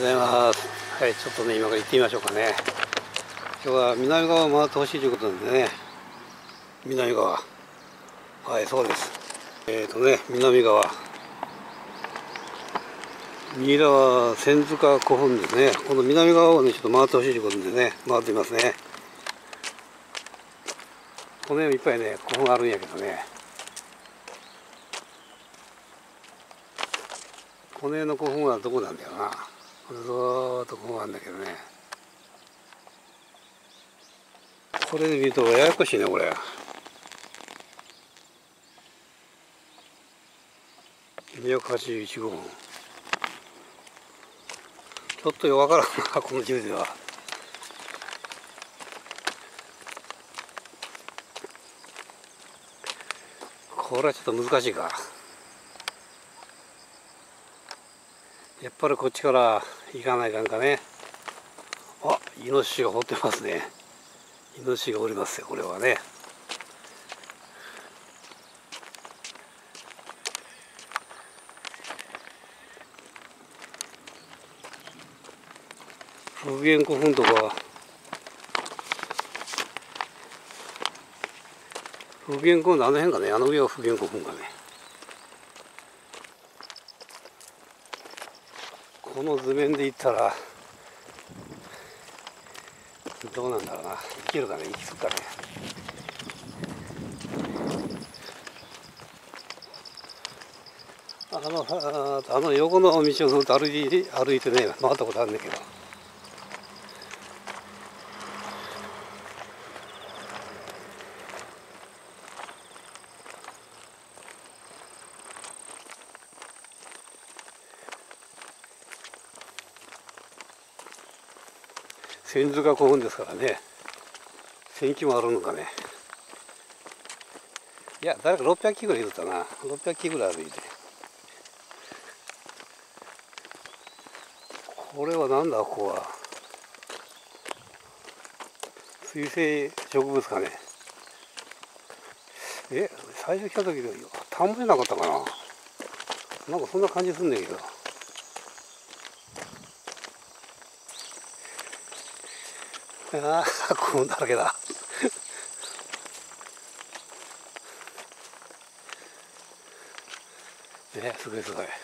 ございます。はい、ちょっとね、今から行ってみましょうかね。今日は南側を回ってほしいということなんでね、南側。はい、そうです。南側。右側、千塚古墳ですね。この南側をね、ちょっと回ってほしいということでね、回ってみますね。この辺いっぱいね、古墳あるんやけどね。この辺の古墳はどこなんだよな。これずーっと古墳あるんだけどね。これで見るとややこしいね、これ。281号。ちょっとよくわからんな、この地図では。これはちょっと難しいか。やっぱりこっちから行かないかんかね。あ、イノシシが掘ってますね。イノシシがおりますよ、これはね。復元古墳とか、復元古墳あの辺かね、あの上は復元古墳かね。この図面で行ったら、どうなんだろうな。行けるかね、行き着くかね。あの横の道をずっと歩いてね、回ったことあるんだけど。千塚古墳ですからね。1000基もあるのかね。いや、誰か600基ぐらいいるかな。600基ぐらい歩いて。これはなんだ、ここは。水生植物かね。最初来た時で田んぼじゃなかったかな。なんかそんな感じするんだけど。ああ、古墳だらけだ。ね、すごいすごい。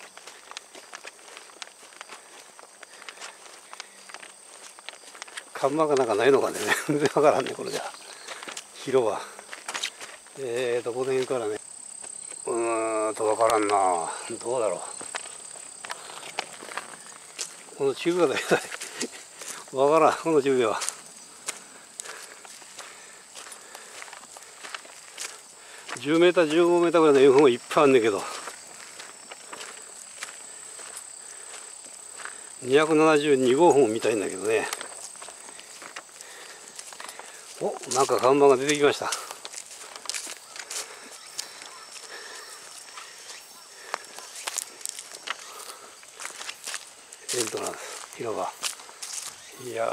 看板がなんかないのかね、全然わからんね、これじゃ。広は。この辺からね。わからんな。どうだろう。この地図がだいたいわからん、この地図では。10メーター、15メーターぐらいの円墳がいっぱいあるんだけど。272号墳みたいんだけどね。お、なんか看板が出てきました。エントランス、広場。いや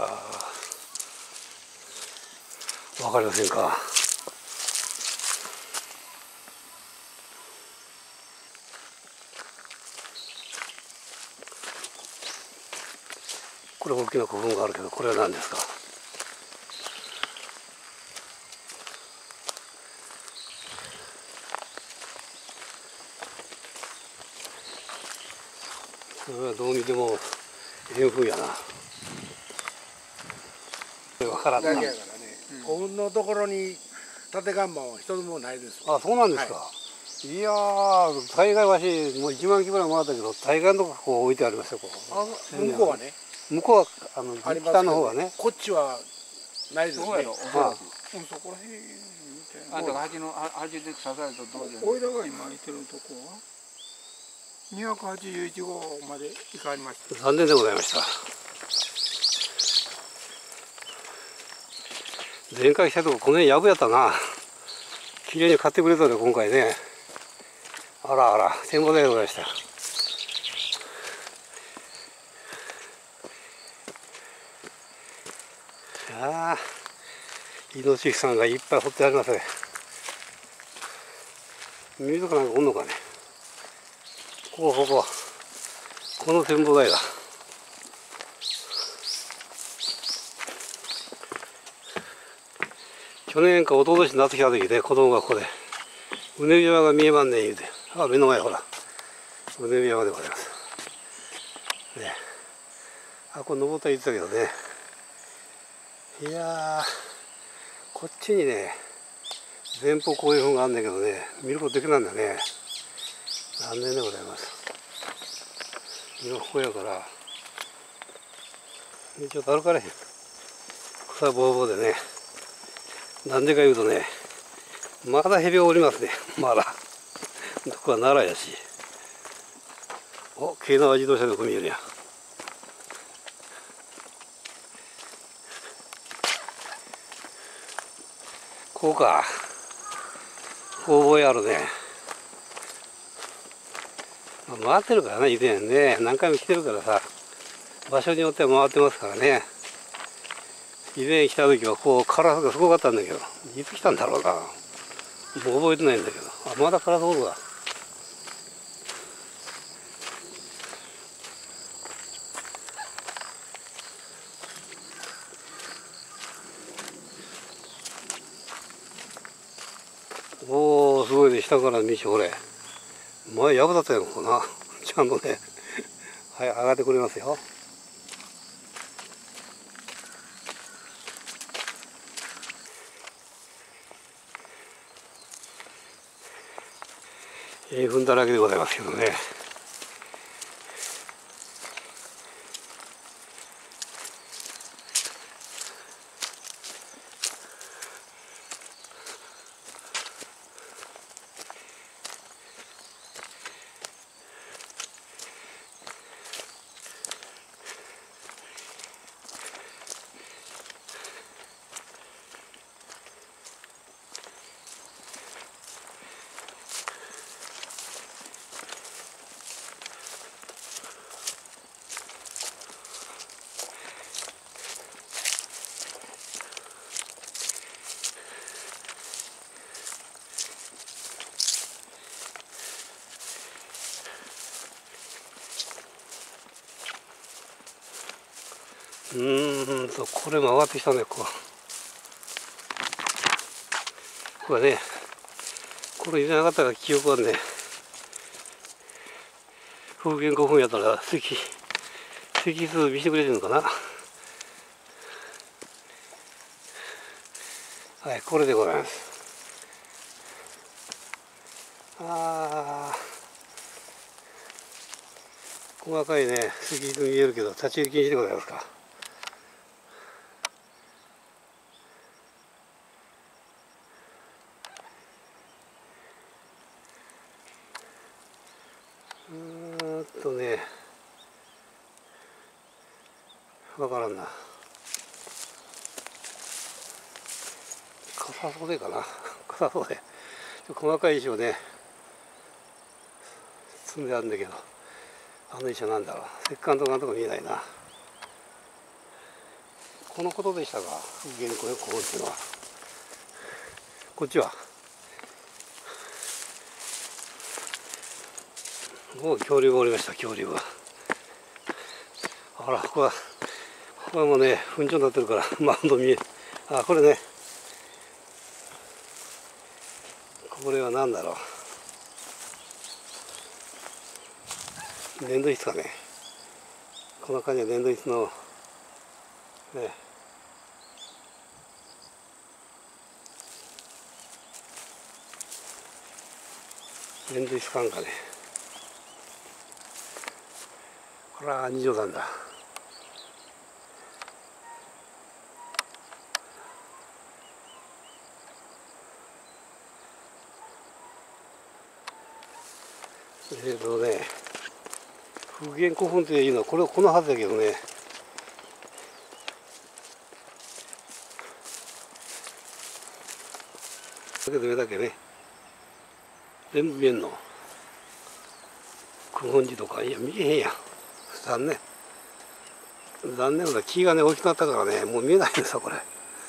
ー、わかりませんか。これ大きな古墳があるけど、これは何ですか。それはどう見ても円墳やな。わからんな。 だけやからね、古墳のところに縦看板は一つもないです。 あ、そうなんですか。はい、いやー、大概わしもう1万基ぐらい回ったけど、大概のとここう置いてありますよ、ここ。 向こうはね。 向こうは北の方はね。 こっちはないですね。 そうやろ。 そこら辺。 あんたが端で刺されたとどうじゃ。 おいらが今いてるとこは281号まで行かれました。 残念でございました。前回来たとこ、この辺やぶやったな。綺麗に買ってくれたね、今回ね。あらあら、展望台でございました。ああ、イノシシさんがいっぱい掘ってありますね。水かなんかおんのかね。ここの展望台だ。 去年か一昨年夏来た時で子供がここでうねり山が見えまんねん言うて、あ、目の前ほらうねり山でございますね。あ、これ登ったら言ってたけどね。いやー、こっちにね前方こういう風があるんだけどね、見ることできないんだね。残念でございます。今ここやからちょっと歩かれへん、草ぼうぼうでね。なんでか言うとね、まだヘビがおりますね。まだここは奈良やし、お、京奈和自動車でここ見えるやん。こうか、工房やあるね。回ってるからね、以前ね、何回も来てるからさ、場所によっては回ってますからね。以前来た時はこうカラスがすごかったんだけど、いつ来たんだろうな、もう覚えてないんだけど、あ、まだカラスおるわ。おお、すごいね、下から道ほれ。前やぶだったよ、ここな。ちゃんとね、はい、上がってくれますよ。踏んだらけでございますけどね。これも上がってきたね、これね、これ以前上がったから記憶はね、風源5分やったら席数見せてくれてるのかな。はい、これでございます。細かいね、席数見えるけど立ち入り禁止でございますか。ね、わからんな。笠袖かな。笠袖。細かい石をね、積んであるんだけど、あの石は何だろう。石棺とかなんとか見えないな。このことでしたか。原稿よ、ここっていうのは。こっちは。もう恐竜がおりました、恐竜が。あら、ここはもうね、糞虫になってるから、マウンド見える。あ、これね。これは何だろう。粘土質かね。この感じは粘土質の、ね。粘土質感かね。これは二条山だ。復元古墳っていうのはこのはずだけどね。だけど上だけね。全部見えんの。古墳寺とかいや見えへんやん。残念だ。木がね大きくなったからね、もう見えないんですよこれ。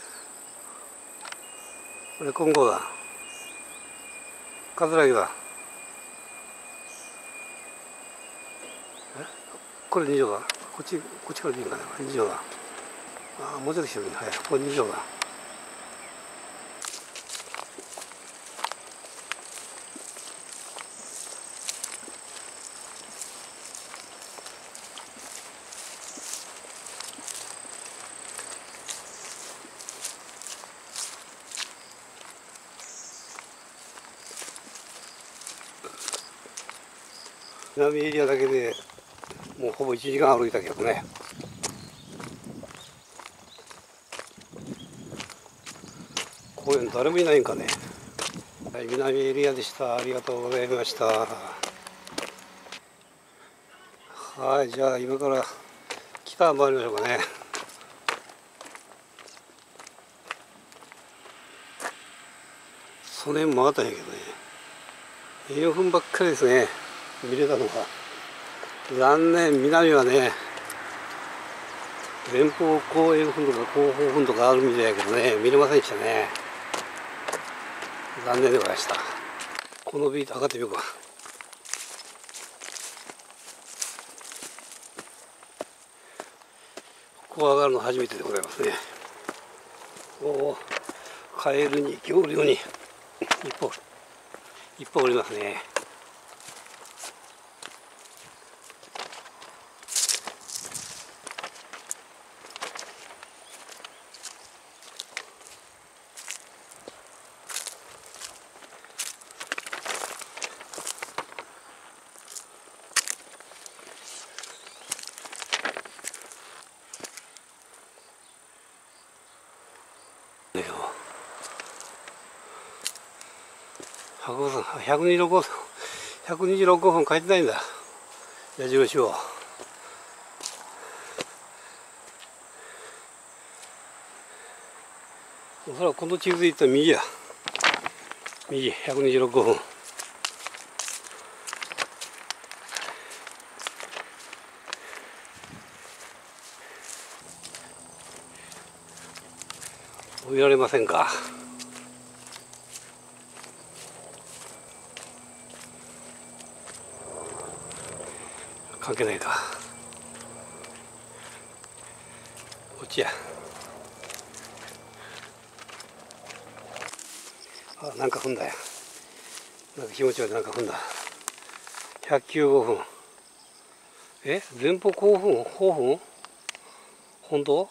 これ金剛だ。葛城だ。これ二条だ。こっちから見るかな。二条だ。ああ、もうちょっと来てるね。はい、これ二条だ。 南エリアだけでもうほぼ1時間歩いたけどね。公園誰もいないんかね。はい、南エリアでした。ありがとうございました。はい、じゃあ今から北回りましょうかね。その辺もあったんやけどね、4分ばっかりですね、見れたのが。残念、南はね、前方後円墳とか後方墳とかあるみたいやけどね、見れませんでしたね。残念でございました。このビート上がってみようか。ここ上がるの初めてでございますね。おお、カエルに恐竜にいっぱいおりますね。126分書いてないんだ、矢印を。おそらくこの地図でいったら右や。右、126分。降りられませんか。関係ないか。こっちや。あ、なんか踏んだよ。なんか気持ち悪い、なんか踏んだ。195分。前方後分後分本当？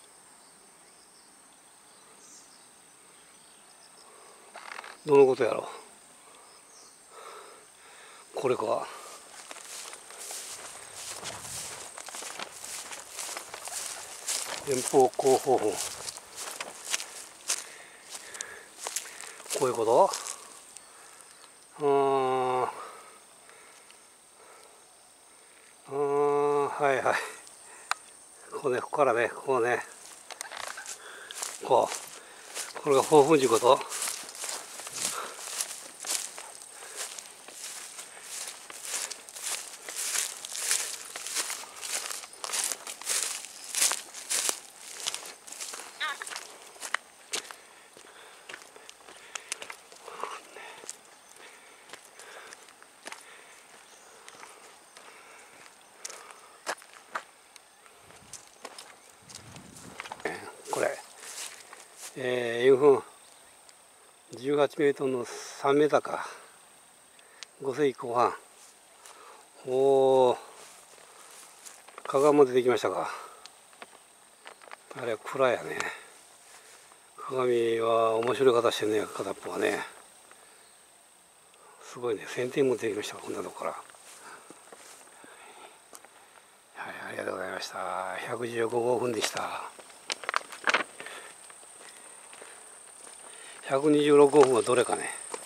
どのことやろう。これか。前方後方分。こういうこと？はいはい。ここからね、こうね。これが方分っていうこと？これ、円墳18メートルの3メーターか。5世紀後半。おお、鏡も出てきましたか。あれは蔵やね。鏡は面白い形してね、片っぽはね。すごいね、1000点も出てきました、こんなとこから。はい、ありがとうございました。115号分でした。126号分はどれかね。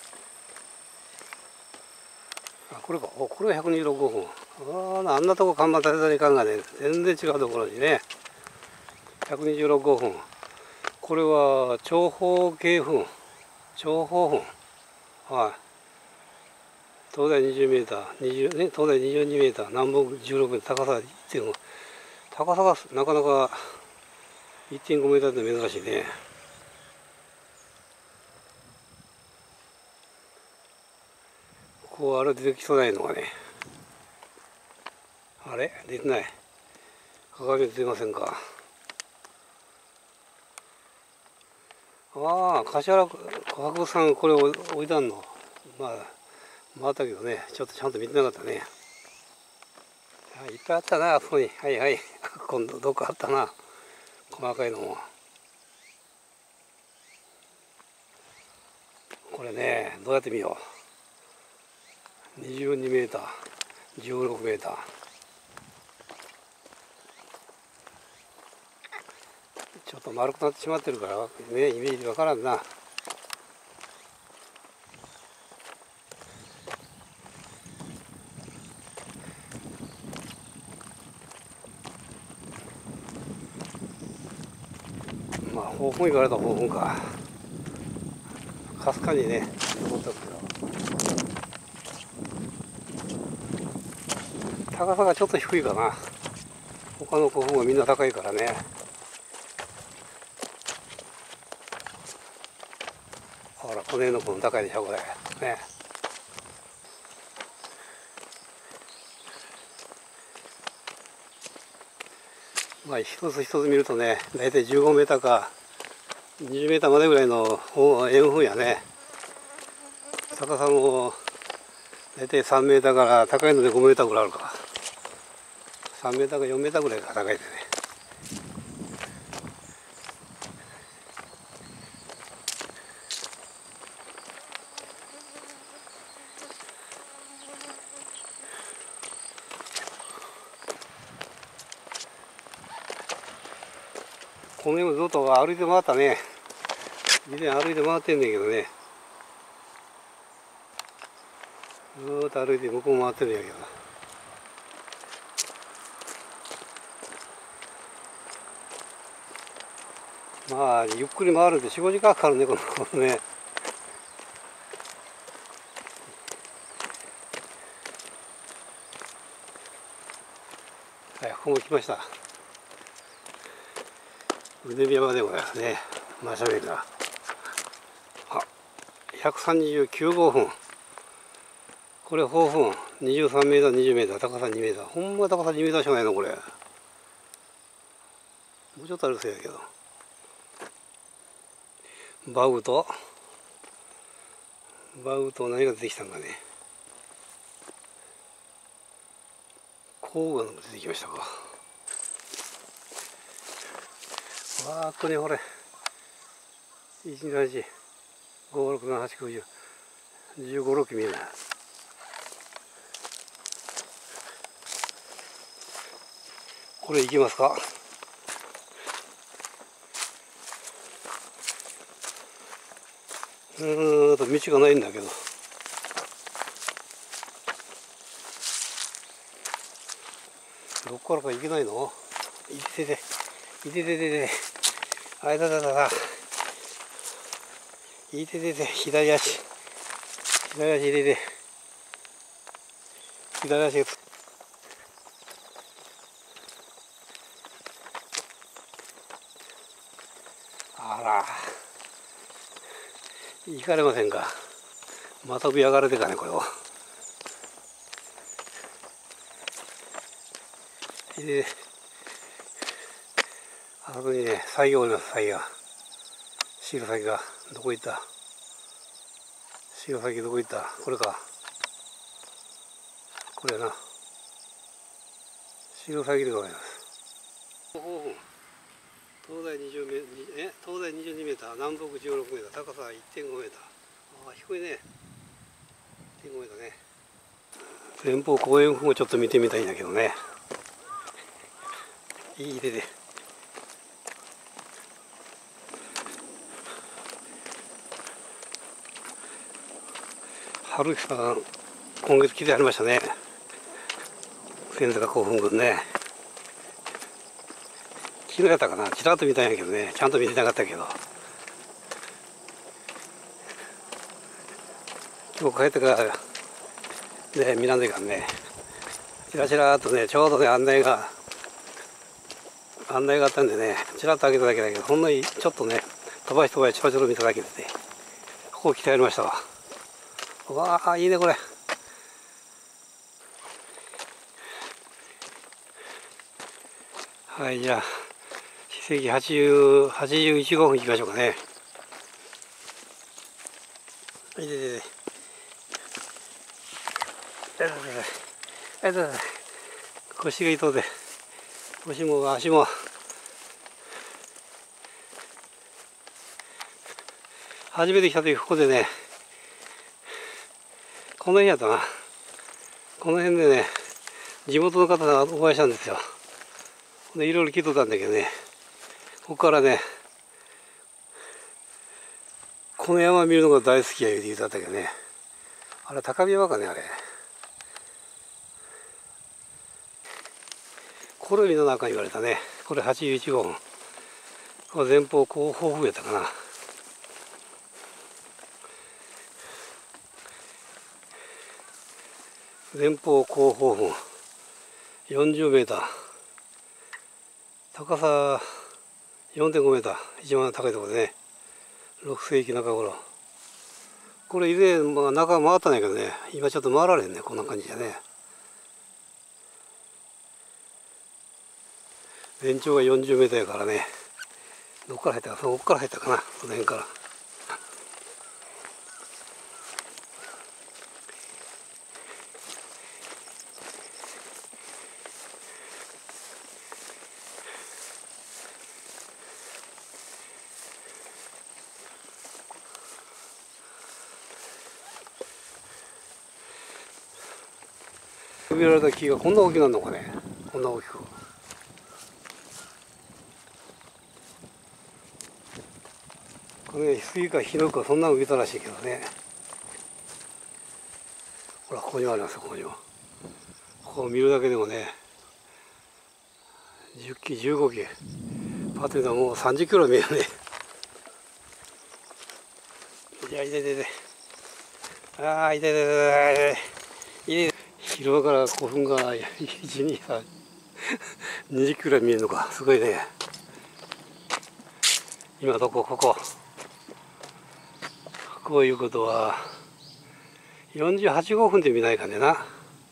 あ、これか。これが126号分。あんなとこ看板立てたらいかんがね、全然違うところにね。126号分。これは長方形墳。長方墳。はい。東大20メーター、東大22メーター、南北16メーター、高さ 1.5。高さがなかなか 1.5 メーターって珍しいね。こうあれ出てきそうないのがね。あれ出てない。鏡出てませんか。柏原小博さんこれ置いたんの。回ったけどね、ちょっとちゃんと見てなかったね。いっぱいあったな、あそこに。はいはい。今度どっかあったな。細かいのも。これね、どうやって見よう。22メーター。 16メーター。ちょっと丸くなってしまってるからね、イメージわからんな。まあ方向行かれた方向か。かすかにね残ったけど、高さがちょっと低いかな。他の古墳はみんな高いからね。ほら、この辺の古墳高いでしょこれね。まあ一つ一つ見るとね、大体15メーターか20メーターまでぐらいの円墳やね。高さも大体3メーターから高いので5メーターぐらいあるか。3メーターか4メーターぐらいが高いでね。この辺もずっと歩いて回ったね。以前歩いて回ってんねんけどね。ずーっと歩いて向こう回ってるんやけど。まあゆっくり回るんで4、5時間かかるね、このね。はい、ここも来ました。腕山でございますね。真正面が。あ、139号墳。これ宝墳。23メーター、20メーター、高さ2メーター。ほんま高さ2メーターしかないの、これ。もうちょっとあるせいやけど。バウと何が出てきたんかね。黄河のが出てきましたか。わーっとね、これ。1、2、3、4、5、6、7、8、9、10、15、6見えない。これ行きますか。道がないんだけど。どこからか行けないの。いててあいたいてて左足入れて左足があら行かれませんか。また上上がれてかね、これを。であそこにね、作業の先が、白先がどこ行った。白先どこ行った。これか、これやな。白先でございます。東大22メーター、南北16メーター、高さ1.5メーター。ああ、低いね。1.5メーターね。前方後円墳をちょっと見てみたいんだけどね。いい手で。春樹さん、今月来てありましたね。先坂古墳群ね。昨日やったかな、ちらっと見たんやけどね、ちゃんと見てなかったけど。今日帰ってからね、見らんでいかんね。ちらちらっとね、ちょうどね、案内があったんでね、ちらっと開けただけだけど、ほんのにちょっとね、飛ばしちょろちょろ見ただけでね、ここ来てやりましたわ。わあ、いいね、これ。はい、じゃあ、史跡81号分行きましょうかね。いで。腰が痛うで、腰も足も。初めて来た時ここでね、この辺やったな。この辺でね、 地元の方がお会いしたんですよ。でいろいろ聞いとったんだけどね、ここからね、この山見るのが大好きや言うて言うたんだけどね、あれ高見山かね、あれ。これ見の中に言われたね。これ81号分。これ前方後方風やったかな。前方後方分40メーター。高さ 4.5 メーター。一番高いところでね。6世紀中頃。これ以前、中回ったんやけどね、今ちょっと回られんね、こんな感じでね。全長が40メーターやからね。どっから入ったか、そこから入ったかな、その辺から。植えられた木がこんな大きくなるのかね、こんな大きく。これ杉かヒノキかそんなの植えたらしいけどね。ほら、ここにもありますよ、ここにも。ここを見るだけでもね、10木15木パッと見たらもう30キロ見えるね。いや、痛い痛い痛い。ああ、痛い痛い痛い痛い。広場から古墳が1、2、3、20キロ見えるのか、すごいね。今どこ、ここ。こういうことは、48号分で見ないかねな。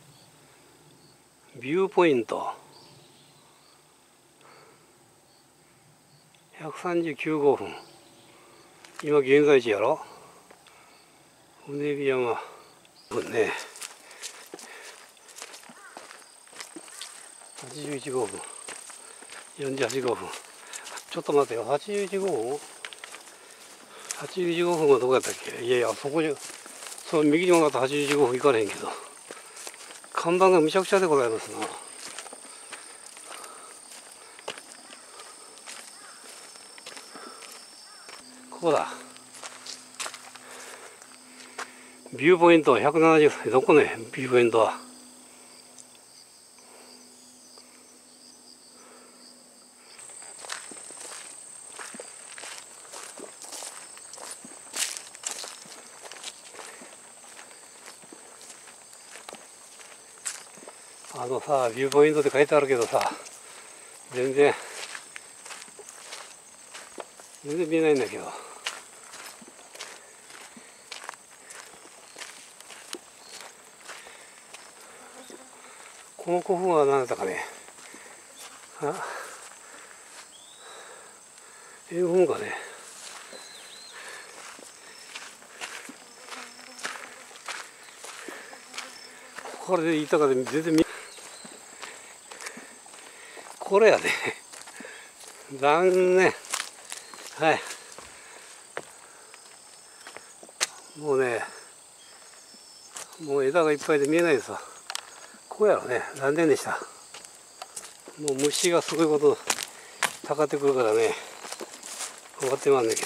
ビューポイント。139号分。今現在地やろ。うねび山分ね。81号分。48号分。ちょっと待ってよ、81号分81号分はどこやったっけ。いやいや、そこに、その右に曲がった81号分行かれへんけど、看板がむちゃくちゃでございますな。ここだ。ビューポイント170、どこね、ビューポイントは。さ、ビューポイントって書いてあるけどさ、全然見えないんだけど。この古墳は何だったかね。英語かね。これで言ったかで全然見えない。これやね。残念。はい。もうね、もう枝がいっぱいで見えないですわ。こうやろね。残念でした。もう虫がすごいことたかってくるからね、終わってまんねんけど。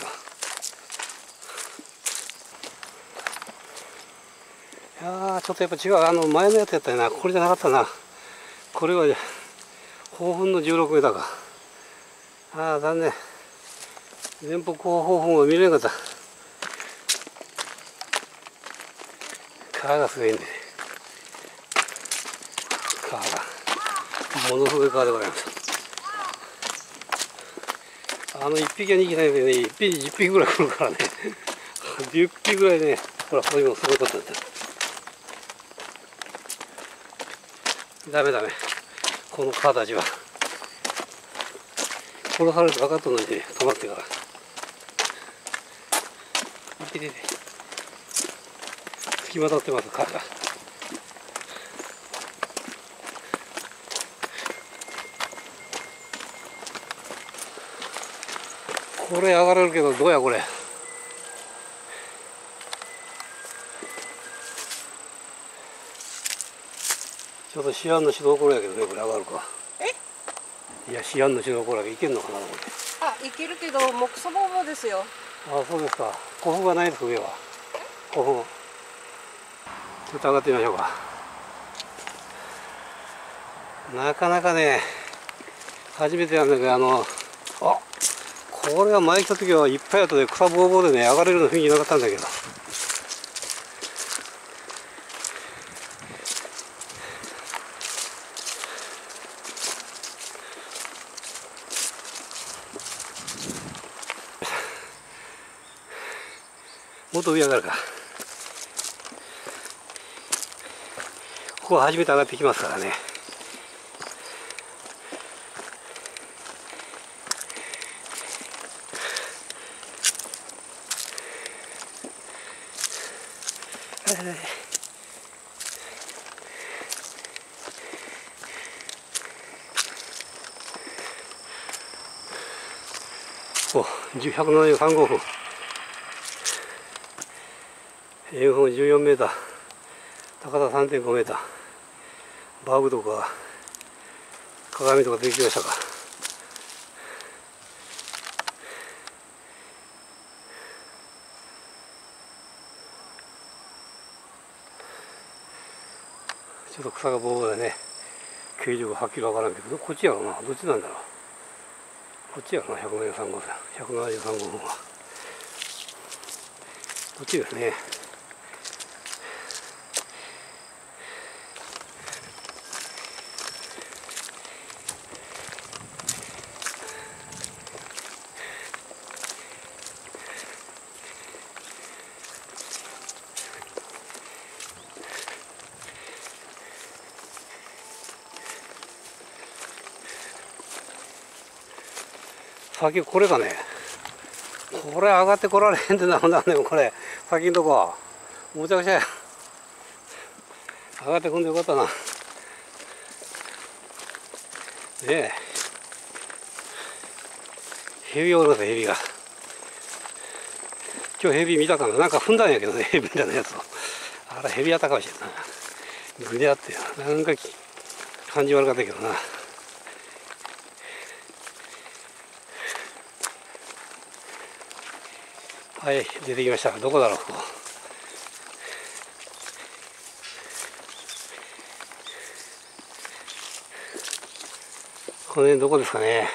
いやー、ちょっとやっぱ違う。前のやつやったよな。これじゃなかったな。これは後墳の16メーターか。ああ、残念。前方後方墳は見れなかった。川がすごいんで、川がものすごい川でございます。1匹は2匹ないけどね、1匹10匹ぐらい来るからね。10匹ぐらいね、ほら、ここにもすごいことになってる。ダメダメ。この川たちは殺されると分かったのにね、止まってから。いててて、付きまとってます、川が。これ上がれるけど、どうやこれ。ちちょっとシアンの白ころやけどね、これ上がるか。 え？ いや、シアンの白ころやけどいけんのかな、これ。 あ、いけるけど、もうクソボーボーですよ。 あ、そうですか。古墳がないです、上は。古墳。ちょっと上がってみましょうか。なかなかね、初めてなんだけど、あ、これは前来た時はいっぱいあったで、草ぼうぼうでね、上がれるの雰囲気なかったんだけど。もっと上上がるか。ここは初めて上がってきますからね。お、173号分。円墳14メーター、高さ3.5メーター、バーグとか鏡とかできましたか。ちょっと草がボーボーでね、形状がはっきりわからんけど、こっちやろな、どっちなんだろう。こっちやろな、173号線、173号分は。こっちですね。先これかね。これ上がってこられへんってなんだね、これ。先んとこ。むちゃくちゃや。上がってこんでよかったな。ねえ。ヘビおるんですよ、ヘビが。今日ヘビ見たかな。なんか踏んだんやけどね、ヘビみたいなやつを。あれヘビやったかもしれんな。ぐにゃって。なんか感じ悪かったけどな。はい、出てきました。どこだろう。この辺どこですかね。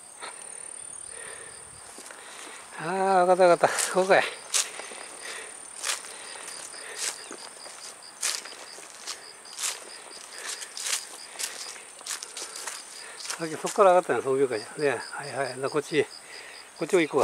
ああ、分かった分かった。ここかい。さっきそこから上がったんや、創業会じゃね。はいはい。こっちを行くわ。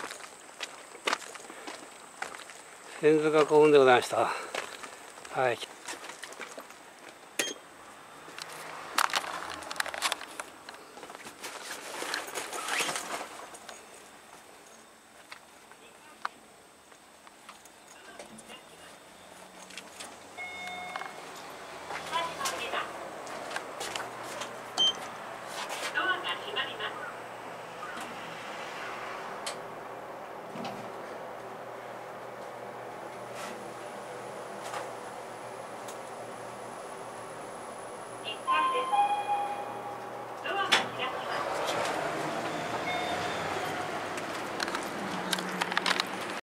千塚古墳でございました。はい。